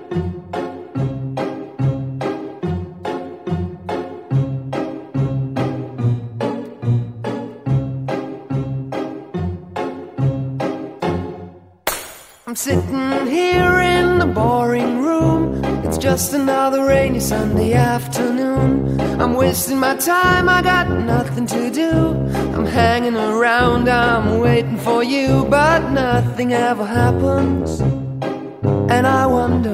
I'm sitting here in the boring room. It's just another rainy Sunday afternoon. I'm wasting my time, I got nothing to do. I'm hanging around, I'm waiting for you, but nothing ever happens. And I wonder,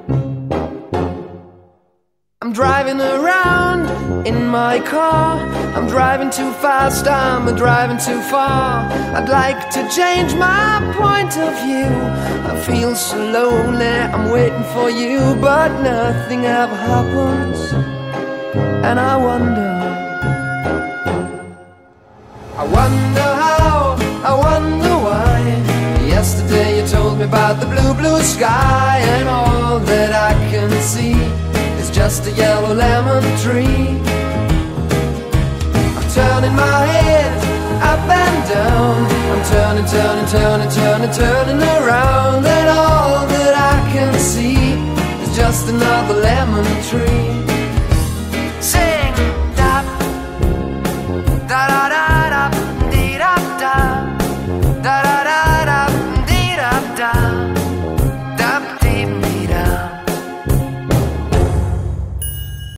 I'm driving around in my car. I'm driving too fast, I'm driving too far. I'd like to change my point of view. I feel so lonely, I'm waiting for you, but nothing ever happens. And I wonder how, I wonder why. Yesterday you told me about the blue, blue sky, and all that I can see is just a yellow lemon tree. I'm turning my head up and down. I'm turning, turning, turning, turning, turning around, and all that I can see is just another lemon tree.